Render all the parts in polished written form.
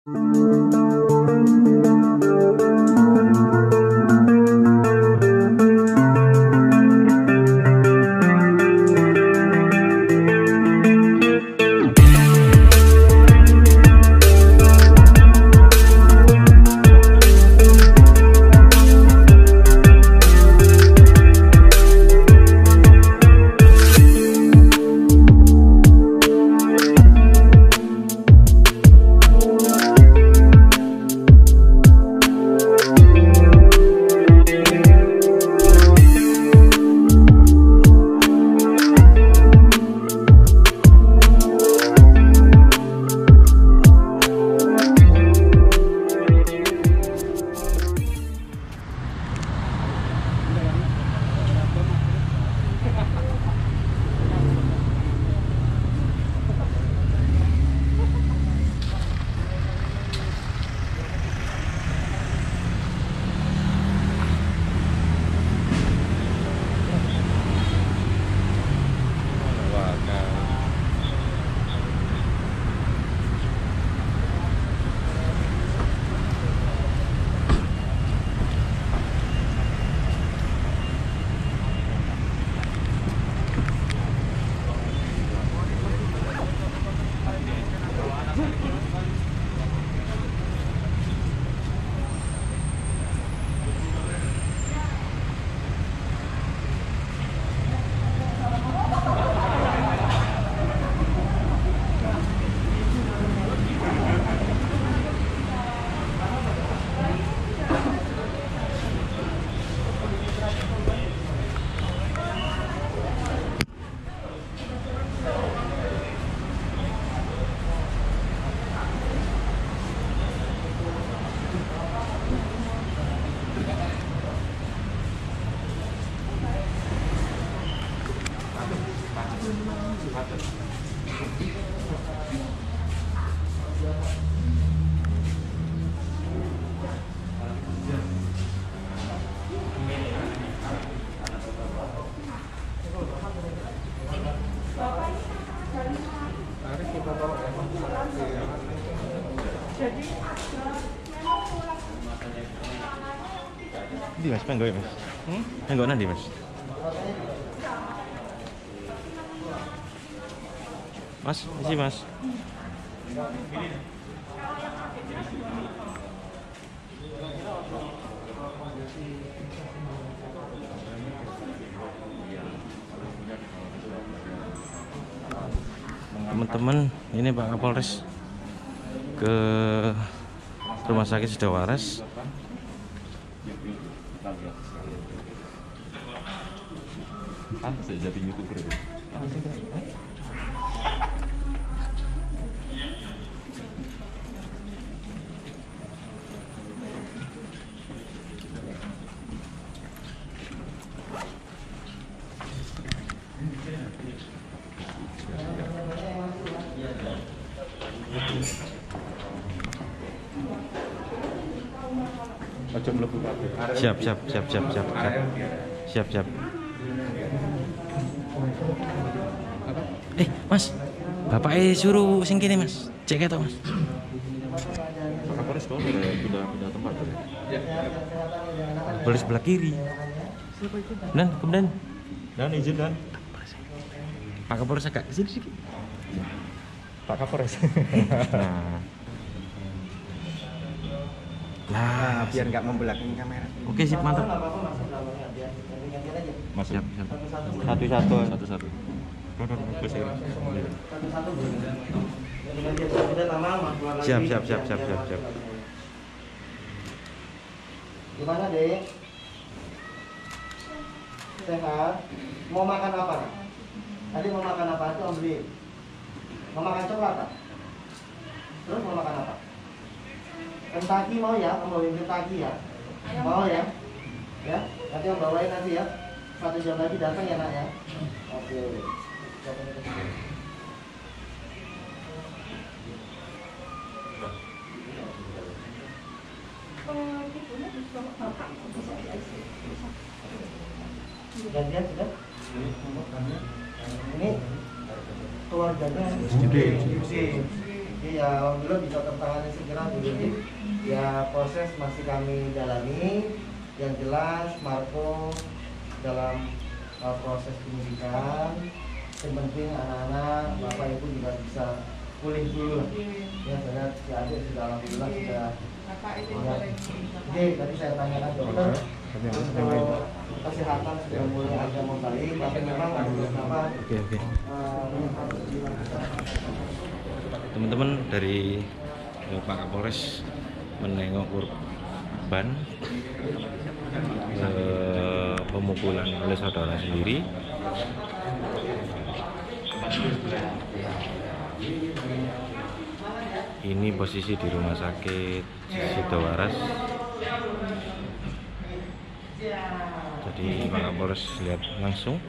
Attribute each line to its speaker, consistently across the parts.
Speaker 1: Di mas, pengen mas? Pengen nanti mas? Mas, isi mas. Teman-teman, ini Pak Kapolres ke Rumah Sakit Sidawaras.
Speaker 2: Saya jadi YouTuber itu.
Speaker 1: Siap. Mas, bapaknya suruh sing kene mas, cek itu mas.
Speaker 2: Pak Kapolres kok udah pindah tempat tuh? Ya.
Speaker 1: Boleh sebelah kiri. Dan kemudian
Speaker 2: izin dan
Speaker 1: Pak Kapolres agak kesini sedikit.
Speaker 2: Pak Kapolres.
Speaker 1: Nah,
Speaker 3: biar nggak membelakangi kamera.
Speaker 1: Oke, sip, mantap.
Speaker 2: Mas,
Speaker 1: Siap.
Speaker 2: Satu-satu.
Speaker 1: Siap.
Speaker 3: Gimana dek? Sehat? Mau makan apa? Tadi mau makan apa? Itu Om beli. Mau makan coklat tak? Terus mau makan apa? Kentucky mau ya? Om bawain Kentucky ya? Mau ya? Ya? Nanti Om bawain nanti ya. 1 jam lagi datang ya nak ya? Oke. Gantian sudah? Ini keluarganya gede. Ya alhamdulillah bisa tertangani segera Bu Yudi. Ya proses masih kami dalami. Yang jelas Marco dalam proses penyidikan. Yang penting anak-anak, bapak ibu juga bisa pulih dulu lah. Ya karena si adik sudah alhamdulillah sudah. Oke, tadi saya tanyakan dokter untuk kesehatan sudah mulai agak membaik, tapi memang ada beberapa.
Speaker 1: Oke. Teman-teman dari Pak Kapolres menengok korban pemukulan oleh saudara sendiri. Ini posisi di rumah sakit Sidowaras. Jadi Pak Kapolres lihat langsung.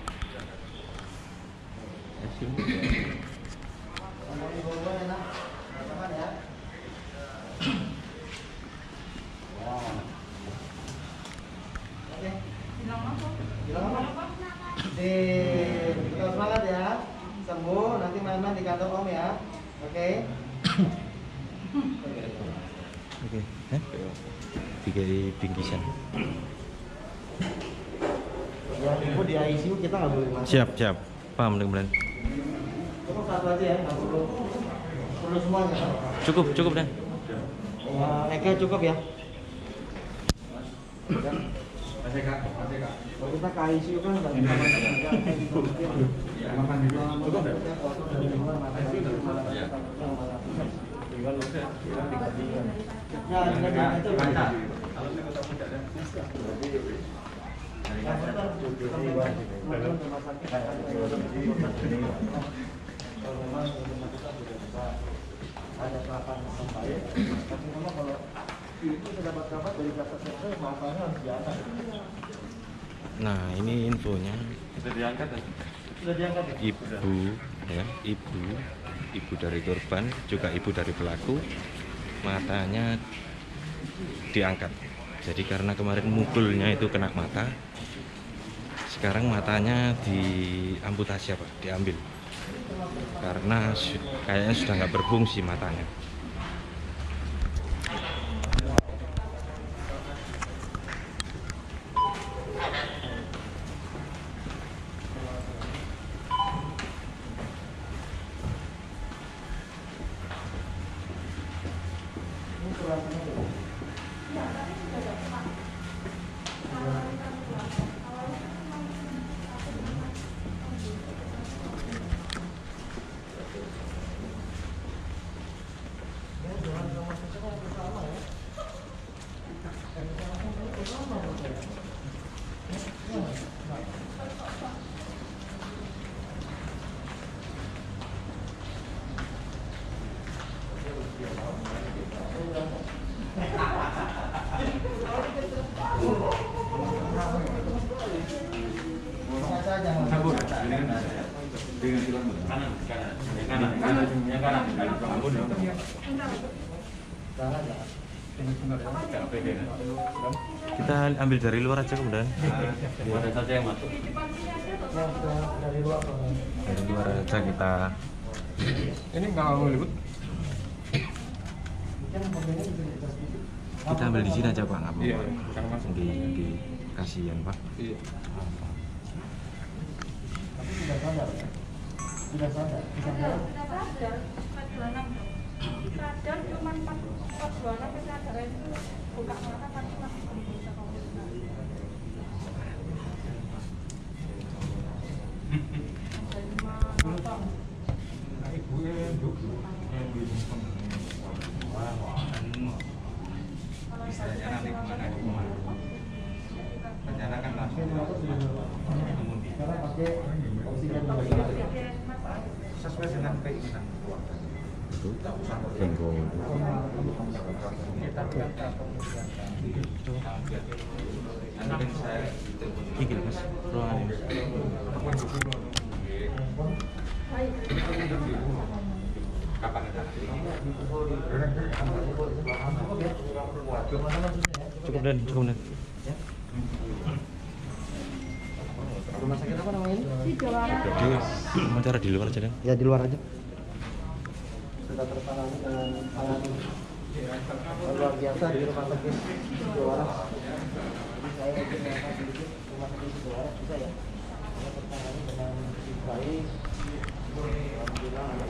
Speaker 3: Tetap semangat ya, sembuh, nanti main-main di kantor Om ya. Oke.
Speaker 1: Oke. Tiga bingkisan.
Speaker 3: Ya, ibu di ICU kita nggak boleh masuk.
Speaker 1: Siap. Paham teman-teman.
Speaker 3: Cukup satu aja ya, nggak perlu semuanya.
Speaker 1: Cukup Dan.
Speaker 3: Eke cukup ya.
Speaker 2: Masih kak.
Speaker 3: Kalau kita ke ICU kan nggak bisa
Speaker 2: Makan dulu. Cukup ya?
Speaker 3: Ada kelapan sampai, tapi memang kalau itu dapat kabar dari kasat sektor, matanya harus diangkat.
Speaker 1: Nah, ini infonya.
Speaker 2: Sudah diangkat ya?
Speaker 3: Sudah diangkat ya?
Speaker 1: Ibu dari korban, juga ibu dari pelaku, matanya diangkat. Jadi karena kemarin mukulnya itu kena mata, sekarang matanya diamputasi diambil. Karena kayaknya sudah nggak berfungsi matanya. Kita ambil dari luar aja kemudian.
Speaker 2: Ada saja yang masuk.
Speaker 3: Dari luar.
Speaker 1: Dari luar aja kita.
Speaker 2: Ini nggak mau libut?
Speaker 1: Kita ambil di sini aja Pak, nggak apa-apa.
Speaker 2: Iya, karena masuk.
Speaker 1: Di kasihan Pak.
Speaker 2: Iya.
Speaker 3: Tapi sudah sadar ya? Sudah sadar?
Speaker 4: Sadar cuma pas bulan kesadaran itu buka mata tapi masih belum bisa komunikasi.
Speaker 2: Istilahnya nanti kemana? Rencana kan langsung.
Speaker 3: Karena pakai oksigen
Speaker 2: Sesuai dengan keinginan keluarga.
Speaker 1: Itu tenggo.
Speaker 2: Nanti kan saya
Speaker 1: Iki Mas, ruangan ini.
Speaker 2: kapan ada?
Speaker 1: Cukup Dan.
Speaker 3: rumah sakit apa namanya ini?
Speaker 1: Jadi wawancara di luar aja Dan.
Speaker 3: Ya di luar aja. sudah tertangani dengan sangat luar biasa di rumah sakit Sidowaras. Jadi saya ingin mengangkat sedikit rumah sakit Sidowaras bisa ya. Saya tertangani dengan baik. Alhamdulillah anak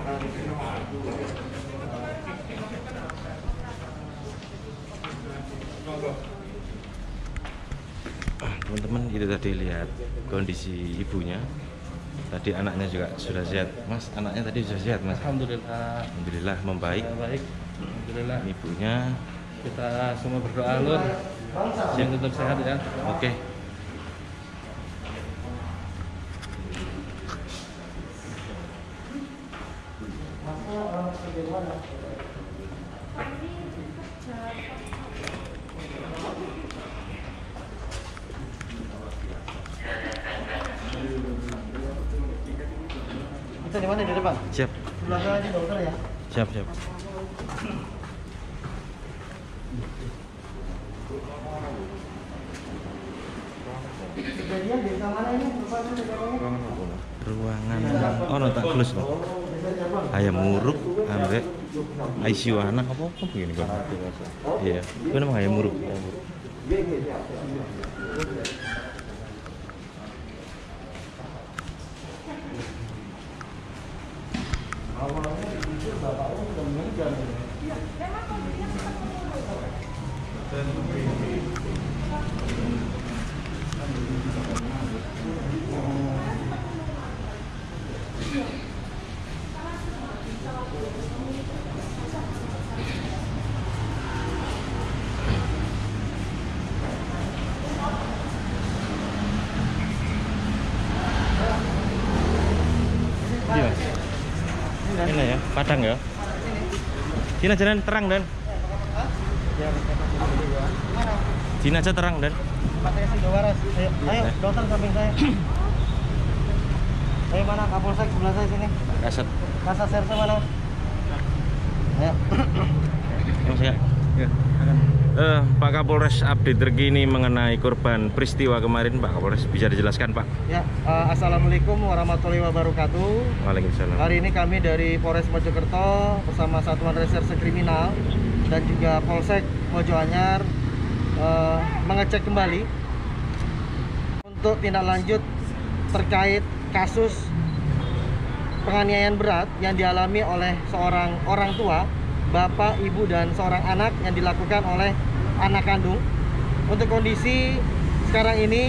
Speaker 1: teman-teman, itu tadi lihat kondisi ibunya. Tadi anaknya juga sudah sehat, Mas. Anaknya tadi sudah sehat, Mas.
Speaker 5: Alhamdulillah.
Speaker 1: Alhamdulillah membaik.
Speaker 5: Baik. Alhamdulillah.
Speaker 1: Ibunya
Speaker 5: Kita semua berdoa Lur yang tetap sehat ya.
Speaker 1: oke.
Speaker 3: Kita di mana di depan?
Speaker 1: Siap.
Speaker 3: Sebelah sana aja dokter ya.
Speaker 1: Siap, siap.
Speaker 3: Kejadian desa mana ini? Rupanya negaranya?
Speaker 1: Ruangan no tak kelus no. Ayam muruk ambek ICU anak apa begini kan? Iya, itu namanya ayam muruk.
Speaker 3: Awalnya itu bapaknya sudah meninggal.
Speaker 1: Iya. Ini ya, Padang ya. Sini aja Dan, terang Dan. Sini aja terang Dan.
Speaker 3: Matanya Sidowaras. Ayo, dokter samping saya. Ayo mana Kapolsek sebelah saya sini.
Speaker 1: Kasat.
Speaker 3: Kasat Serse mana? Ayo.
Speaker 1: Mas ya.
Speaker 5: Ya.
Speaker 1: Pak Kapolres, update terkini mengenai korban peristiwa kemarin, Pak Kapolres, bisa dijelaskan Pak?
Speaker 3: Ya, assalamualaikum warahmatullahi wabarakatuh.
Speaker 1: Waalaikumsalam.
Speaker 3: Hari ini kami dari Polres Mojokerto bersama Satuan Reserse Kriminal dan juga Polsek Mojoanyar mengecek kembali untuk tindak lanjut terkait kasus penganiayaan berat yang dialami oleh seorang orang tua, bapak, ibu, dan seorang anak yang dilakukan oleh anak kandung. Untuk kondisi sekarang ini,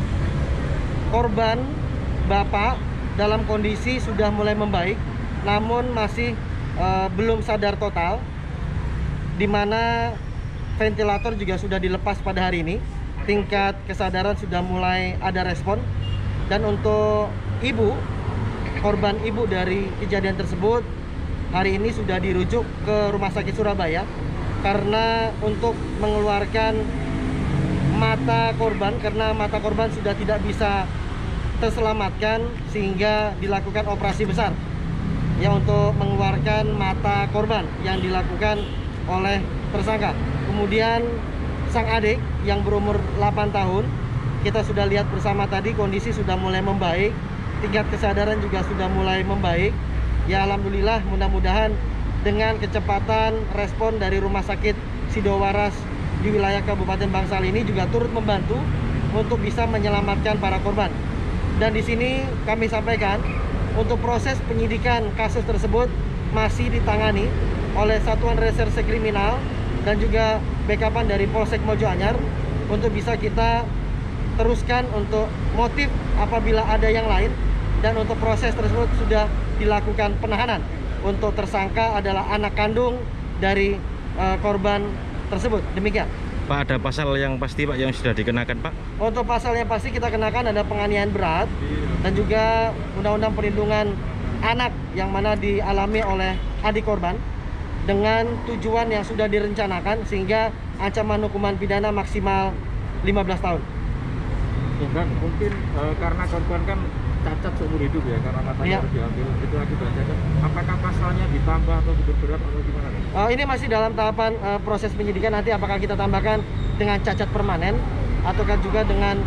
Speaker 3: korban bapak dalam kondisi sudah mulai membaik, namun masih belum sadar total, di mana ventilator juga sudah dilepas pada hari ini. Tingkat kesadaran sudah mulai ada respon. Dan untuk ibu, korban ibu dari kejadian tersebut, hari ini sudah dirujuk ke Rumah Sakit Surabaya karena untuk mengeluarkan mata korban, karena mata korban sudah tidak bisa terselamatkan sehingga dilakukan operasi besar ya untuk mengeluarkan mata korban yang dilakukan oleh tersangka. Kemudian sang adik yang berumur 8 tahun, kita sudah lihat bersama tadi kondisi sudah mulai membaik, tingkat kesadaran juga sudah mulai membaik. Ya alhamdulillah, mudah-mudahan dengan kecepatan respon dari Rumah Sakit Sidowaras di wilayah Kabupaten Bangsal ini juga turut membantu untuk bisa menyelamatkan para korban. Dan di sini kami sampaikan untuk proses penyidikan kasus tersebut masih ditangani oleh Satuan Reserse Kriminal dan juga backupan dari Polsek Mojoanyar untuk bisa kita teruskan untuk motif apabila ada yang lain. Dan untuk proses tersebut sudah dilakukan penahanan. Untuk tersangka adalah anak kandung dari korban tersebut. Demikian.
Speaker 1: Pak, ada pasal yang pasti Pak yang sudah dikenakan Pak?
Speaker 3: Untuk pasal yang pasti kita kenakan ada penganiayaan berat dan juga Undang-Undang Perlindungan Anak yang mana dialami oleh adik korban dengan tujuan yang sudah direncanakan sehingga ancaman hukuman pidana maksimal 15 tahun.
Speaker 2: Dan mungkin karena korban kan cacat seumur hidup ya, karena matanya harus diambil, itu akibat cacat. Apakah pasalnya ditambah atau diperberat atau gimana?
Speaker 3: Ini masih dalam tahapan proses penyidikan. Nanti apakah kita tambahkan dengan cacat permanen ataukah juga dengan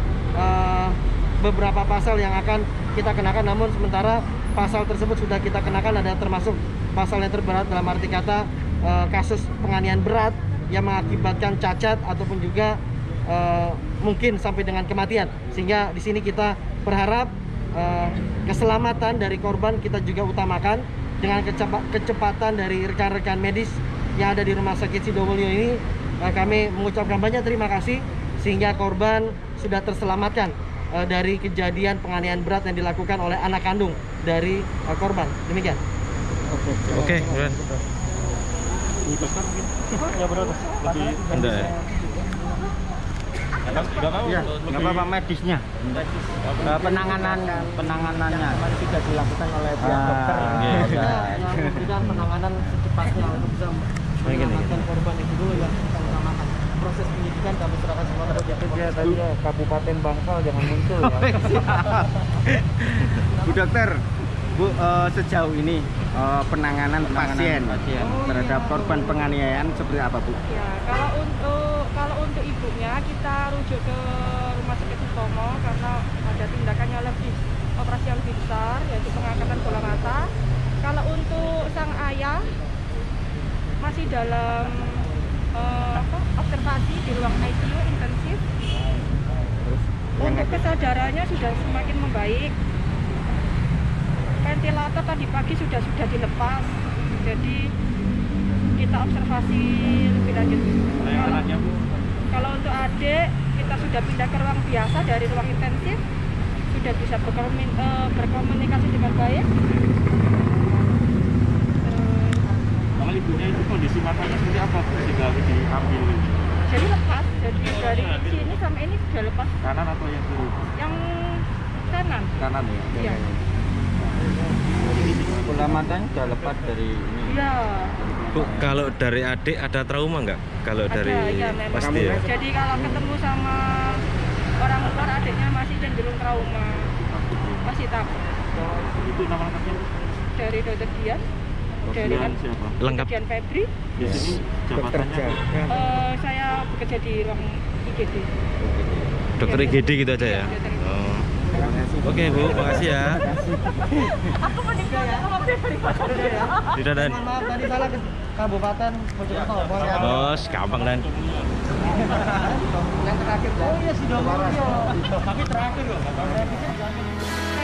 Speaker 3: beberapa pasal yang akan kita kenakan. Namun sementara pasal tersebut sudah kita kenakan, ada termasuk pasal yang terberat dalam arti kata kasus penganiayaan berat yang mengakibatkan cacat ataupun juga mungkin sampai dengan kematian. Sehingga di sini kita berharap keselamatan dari korban kita juga utamakan dengan kecepatan dari rekan-rekan medis yang ada di Rumah Sakit Sidowulyo ini. Kami mengucapkan banyak terima kasih sehingga korban sudah terselamatkan dari kejadian penganiayaan berat yang dilakukan oleh anak kandung dari korban. Demikian.
Speaker 1: Oke, Bang.
Speaker 2: Ya bro, lebih
Speaker 1: Enggak ya?
Speaker 2: nggak mau.
Speaker 6: Ya, nggak apa-apa medisnya. Penanganannya
Speaker 3: Sudah dilakukan oleh pihak dokter yang memberikan penanganan secepatnya untuk bisa menyelamatkan korban itu dulu yang kita utamakan. Proses penyidikan kami serahkan semua kepada pihak
Speaker 2: Dia tadi ya, Kabupaten Bangsal jangan muncul ya.
Speaker 6: Bu dokter, Bu, sejauh ini penanganan pasien terhadap korban penganiayaan seperti apa, Bu?
Speaker 4: Ya, kalau untuk ibunya kita rujuk ke Rumah Sakit Sutomo karena ada tindakannya lebih operasi yang lebih besar yaitu pengangkatan bola mata. Kalau untuk sang ayah masih dalam observasi di ruang ICU intensif. Untuk kesadarannya sudah semakin membaik. Ventilator tadi pagi sudah dilepas, jadi kita observasi lebih lanjut. Kalau untuk adik kita sudah pindah ke ruang biasa dari ruang intensif, sudah bisa berkomunikasi dengan baik.
Speaker 2: Kalau ibunya itu kondisi matanya seperti apa sehingga harus diambil?
Speaker 4: Jadi lepas, jadi dari sini sampai ini sudah lepas.
Speaker 2: Kanan atau yang kiri?
Speaker 4: Yang kanan.
Speaker 2: Kanan ya.
Speaker 4: Iya.
Speaker 6: Bola matanya sudah lepas dari ini.
Speaker 4: Iya.
Speaker 1: Bu, kalau dari adik ada trauma nggak? Kalau dari
Speaker 4: Iya, memang.
Speaker 1: pasti ya?
Speaker 4: Jadi kalau ketemu sama orang luar adiknya masih cenderung trauma, masih takut.
Speaker 2: Itu nama lengkapnya
Speaker 4: Dari dokter Dian, dari
Speaker 2: Dian siapa?
Speaker 1: Lengkap.
Speaker 4: Dian Febri,
Speaker 2: Di sini jabatannya
Speaker 4: saya bekerja di ruang IGD.
Speaker 1: Dokter IGD gitu aja ya? Oh. Oke Bu, makasih ya.
Speaker 4: Aku menikmati kalau pribadi ya.
Speaker 1: Tidak dan.
Speaker 3: Mohon maaf tadi salah ke Kabupaten Mojokerto.
Speaker 1: Bos, gampang dan.
Speaker 3: Yang terakhir. Oh iya Sidowulyo. Tapi terakhir loh.